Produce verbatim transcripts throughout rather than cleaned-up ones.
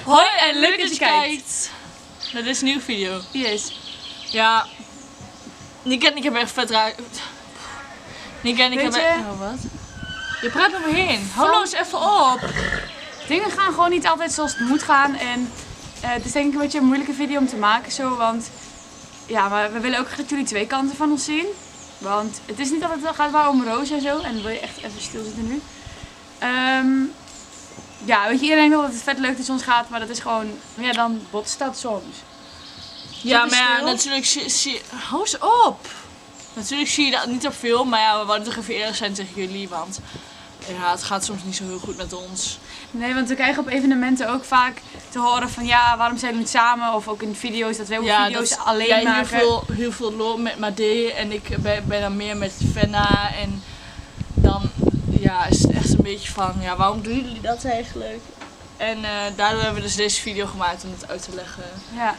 Hoi en leuk dat je kijkt naar deze nieuwe video. Yes. Ja, Nieke en ik hebben echt vet raar. Nieke en ik hebben... Oh, wat? Je praat er me heen. Hallo eens even op. Dingen gaan gewoon niet altijd zoals het moet gaan. En uh, het is denk ik een beetje een moeilijke video om te maken zo. Want ja, maar we willen ook graag dat jullie twee kanten van ons zien. Want het is niet altijd, het gaat wel om Roos en zo. En dan wil je echt even stilzitten nu. Um, ja, weet je, iedereen wil dat het vet leuk tussen ons gaat. Maar dat is gewoon, ja, dan botst dat soms. Ja, maar ja, natuurlijk zie, zie... Hou eens op! Natuurlijk zie je dat niet op film, maar ja, we wouden toch even eerlijk zijn tegen jullie, want ja, het gaat soms niet zo heel goed met ons. Nee, want we krijgen op evenementen ook vaak te horen van ja, waarom zijn jullie niet samen? Of ook in video's, dat we ook ja, video's dat, alleen jij maken. Heel veel, heel veel lol met Made en ik ben, ben dan meer met Fenna en dan ja, is het echt een beetje van ja, waarom doen jullie dat eigenlijk? En uh, daardoor hebben we dus deze video gemaakt om het uit te leggen. Ja.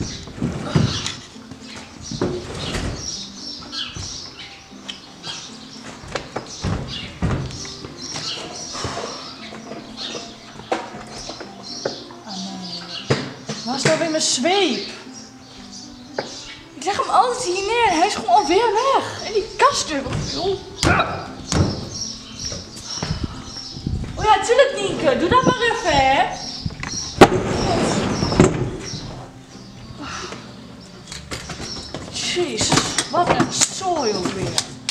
Waar is nou weer mijn zweep? Ik leg hem altijd hier neer en hij is gewoon alweer weg. En die kastdeur. Oh ja, tuurlijk Nienke. Doe dat maar even, hè. Jezus, wat een zooi alweer.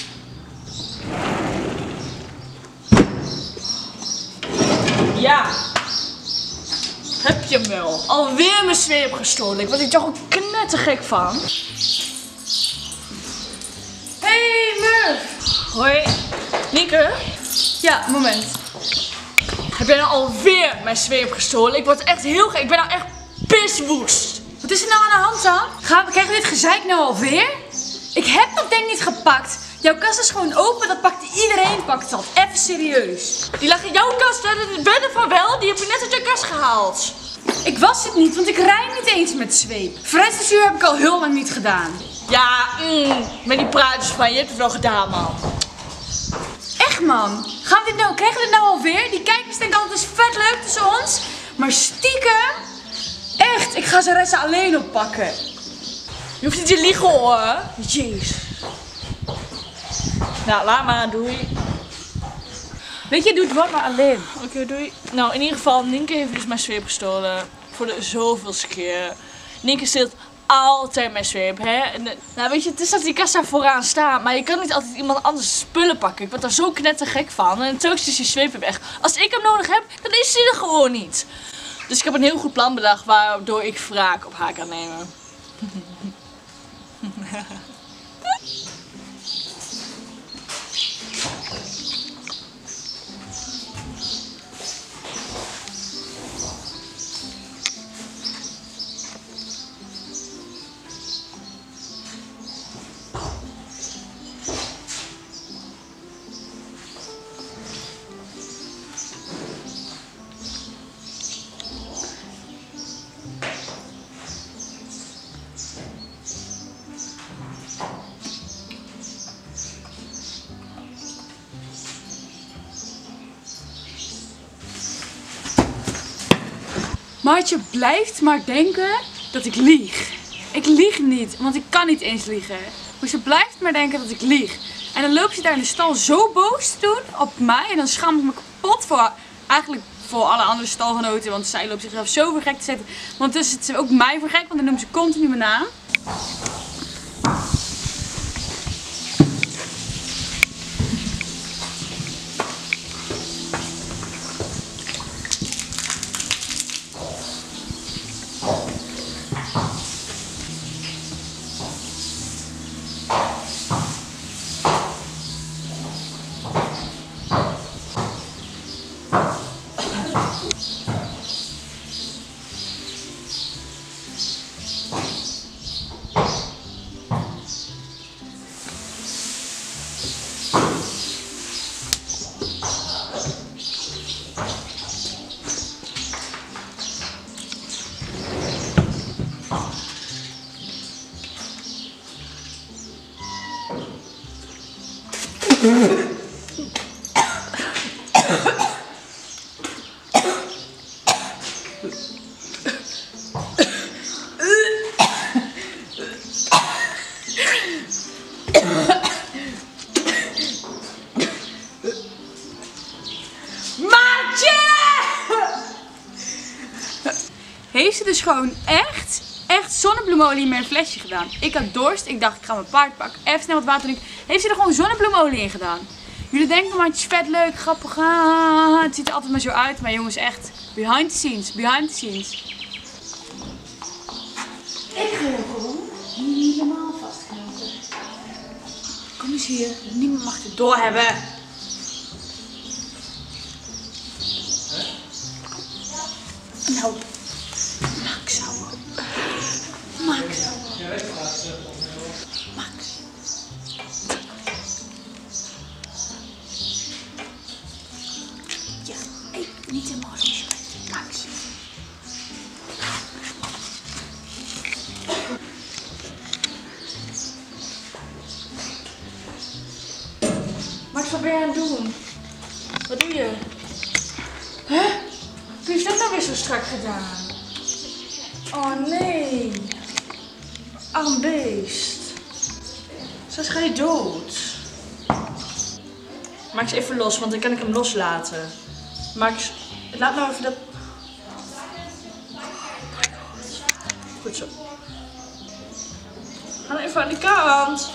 Ja. Heb je hem wel? Alweer mijn zweep gestolen. Ik word hier toch ook knettergek van. Hey Murph! Hoi. Nieke? Ja, moment. Heb jij nou alweer mijn zweep gestolen? Ik word echt heel gek. Ik ben nou echt piswoest. Wat is er nou aan de hand dan? Gaan we, krijgen we dit gezeik nou alweer? Ik heb dat ding niet gepakt. Jouw kast is gewoon open, dat pakt iedereen pakt dat. Even serieus. Die lag in jouw kast, hè? Ik ben ervan wel. Die heb je net uit je kast gehaald. Ik was het niet, want ik rijd niet eens met zweep. Fruitstuur heb ik al heel lang niet gedaan. Ja, mm, met die praatjes van je, je hebt het wel gedaan, man. Echt, man. Gaan we dit nou, krijgen we dit nou alweer? Die kijkers denken altijd, het is vet leuk tussen ons. Maar stiekem, echt, ik ga ze resten alleen oppakken. Je hoeft niet te liegen, hoor. Jeez. Nou, laat maar, doei. Weet je, doe het wat maar alleen. Oké, okay, doei. Nou, in ieder geval, Nienke heeft dus mijn zweep gestolen. Voor de zoveelste keer. Nienke steelt altijd mijn zweep, hè. En, nou, weet je, het is dat die kast daar vooraan staat. Maar je kan niet altijd iemand anders spullen pakken. Ik word daar zo knettergek van. En telkens is die zweep weg. Als ik hem nodig heb, dan is hij er gewoon niet. Dus ik heb een heel goed plan bedacht waardoor ik wraak op haar kan nemen. Maartje blijft maar denken dat ik lieg. Ik lieg niet, want ik kan niet eens liegen. Maar ze blijft maar denken dat ik lieg. En dan loopt ze daar in de stal zo boos te doen op mij. En dan schaam ik me kapot voor, eigenlijk voor alle andere stalgenoten. Want zij loopt zichzelf zo voor gek te zetten. Want dus zit ze ook mij voor gek, want dan noemt ze continu mijn naam. heeft ze dus gewoon echt, echt zonnebloemolie in mijn flesje gedaan. Ik had dorst, ik dacht ik ga mijn paard pakken, even snel wat water drinken. Heeft ze er gewoon zonnebloemolie in gedaan. Jullie denken maar het is vet leuk, grappig, ah, het ziet er altijd maar zo uit. Maar jongens echt, behind the scenes, behind the scenes. Ik ga hem gewoon helemaal vastknopen. Kom eens hier, niemand mag het doorhebben. Nou, Max ouwe. Max ouwe. Max. Ja, hey, niet helemaal los. Max. Max, wat ben je aan het doen? Wat doe je? Huh? Wie heeft dat nou weer zo strak gedaan? Oh nee. Arm beest. Straks ga je dood. Max, even los, want dan kan ik hem loslaten. Max, laat nou even dat... Goed zo. Ga nou even aan de kant.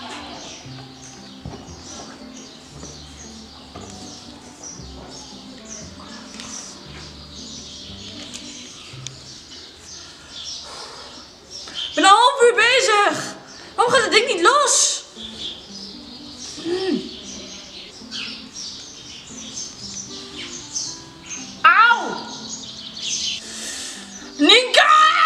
Ik ben een half uur bezig. Waarom gaat het ding niet los? Hmm. Auw! Nienke!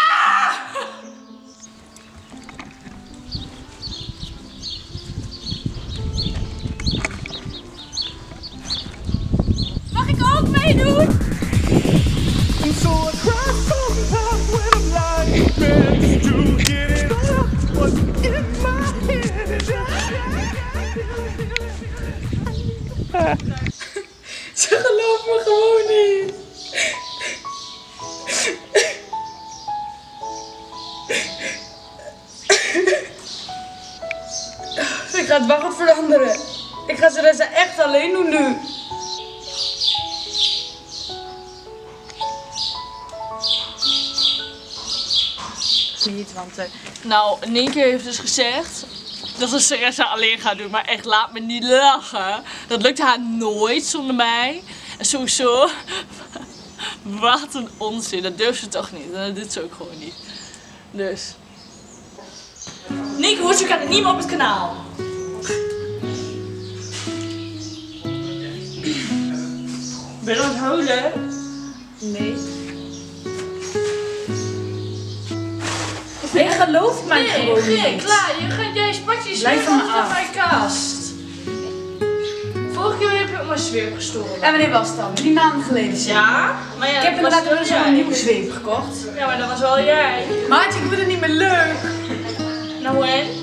Mag ik ook meedoen? So I cry sometimes when I'm lying bed to get it up what's in my head. Ze gelooft me gewoon niet. Ik ga het wachten veranderen. Ik ga ze dus echt alleen doen nu. Niet, want uh, Nou, Nienke heeft dus gezegd dat ze Seressa alleen gaat doen, maar echt laat me niet lachen. Dat lukt haar nooit zonder mij. En sowieso, wat een onzin, dat durft ze toch niet. En dat doet ze ook gewoon niet. Dus. Nienke, hoezo kan ik niet meer op het kanaal? Ben je aan het huilen? nee. Nee, gelooft mij gewoon nee, niet. klaar. Je gaat, jij spakt je Blijf zweep van me uit af. mijn kast. Vorige keer heb je op mijn zweep gestolen. En wanneer was het dan? Drie maanden geleden. zeg. Ja, maar ja, Ik heb dat was inderdaad wel wel eens een jij. nieuwe zweep gekocht. Ja, maar dat was wel jij. Maatje, ik vind het niet meer leuk. Nou en?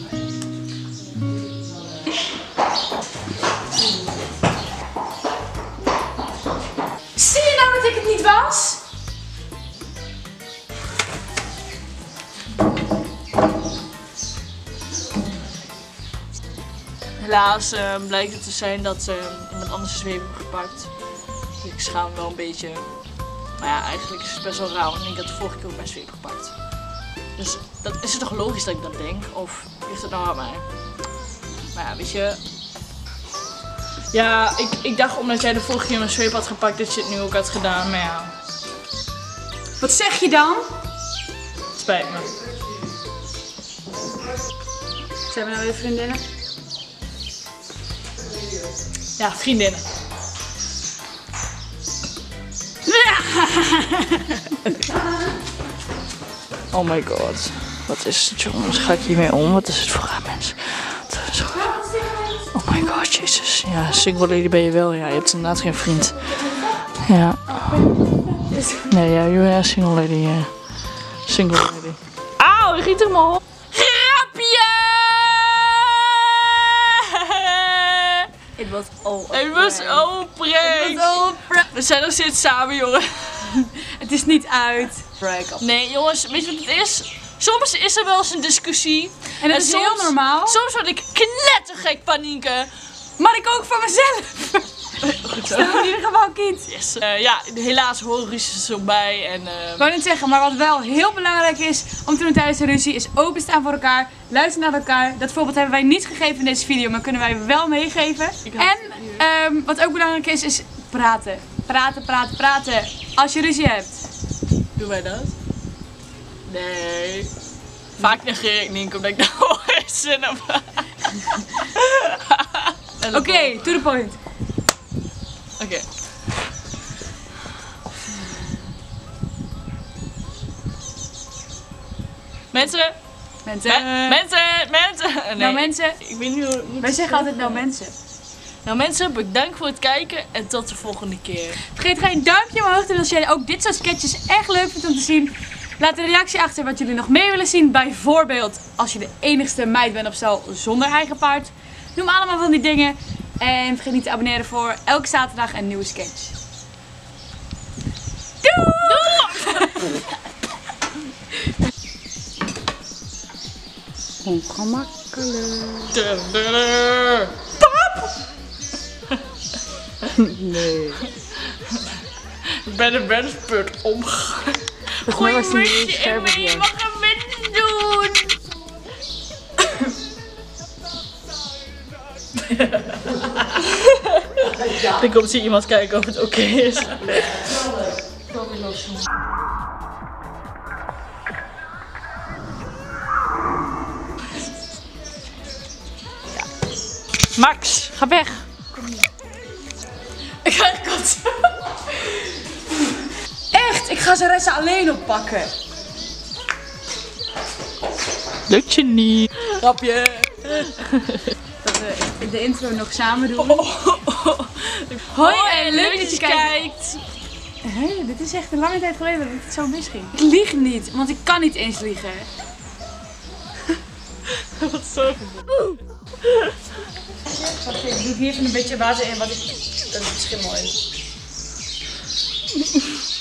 Zie je nou dat ik het niet was? Helaas uh, blijkt het te zijn dat uh, iemand anders de zweep heeft gepakt. Dus ik schaam me wel een beetje. Maar ja, eigenlijk is het best wel raar, want ik had de vorige keer ook mijn zweep gepakt. Dus dat is het toch logisch dat ik dat denk? Of ligt het nou aan mij? Maar ja, weet je. Ja, ik, ik dacht omdat jij de vorige keer mijn zweep had gepakt dat je het nu ook had gedaan, maar ja. Wat zeg je dan? Het spijt me. Zijn we nou weer vriendinnen? Ja, vriendinnen. Oh my god. Wat is het, jongens? Ga ik hiermee om? Wat is het voor een mens? Wat is het? Oh my god, jezus. Ja, single lady ben je wel. Ja, je hebt inderdaad geen vriend. Ja. Nee, ja, je bent single lady. Ja. Single lady. Auw, je ging toch maar op. Grapje! Het was al Het was al een prank. We zijn nog steeds samen, jongen. Het is niet uit. Nee, jongens, weet je wat het is? Soms is er wel eens een discussie. En dat is heel normaal. Soms word ik knettergek van Nienke. Maar ik ook van mezelf. Goed zo. In ieder geval Kiet. Yes. Uh, ja, helaas horen ruzies er zo bij. En, uh... Ik wou niet zeggen, maar wat wel heel belangrijk is om te doen tijdens de ruzie is openstaan voor elkaar, luisteren naar elkaar. Dat voorbeeld hebben wij niet gegeven in deze video, maar kunnen wij wel meegeven. En um, wat ook belangrijk is, is praten. Praten, praten, praten. Als je ruzie hebt. Doen wij dat? Nee. Vaak negeer ik Nienke omdat ik daar hoor zin heb. Oké, okay, to the point. Oké. Okay. Mensen. Mensen. Me mensen. Mensen. Nee. Nou mensen. Ik weet niet hoe. Wij zeggen altijd nou mensen. Nou mensen, bedankt voor het kijken en tot de volgende keer. Vergeet geen duimpje omhoog te doen als jij ook dit soort sketches echt leuk vindt om te zien. Laat een reactie achter wat jullie nog mee willen zien. Bijvoorbeeld als je de enigste meid bent op stal zonder eigen paard. Noem allemaal van die dingen. En vergeet niet te abonneren voor elke zaterdag een nieuwe sketch. Doei! Ongemakkelijk. Pap! Nee. Ik ben een wensput omgegaan. Gooi een musje en mee, je mag een wens doen. Dan komt hier iemand kijken of het oké okay is. Max, ga weg. Kom hier. Ik ga echt kotsen. Echt, ik ga Saressa alleen oppakken. Lukt je niet. Grapje. Dat we de intro nog samen doen. Oh, oh, oh. Hoi en leuk dat je kijkt. kijkt. Hé, dit is echt een lange tijd geleden dat het zo misging. Ik lieg niet, want ik kan niet eens liegen. Wat zo. Ik doe hier even een beetje water in, wat ik... Dat is schimmel in.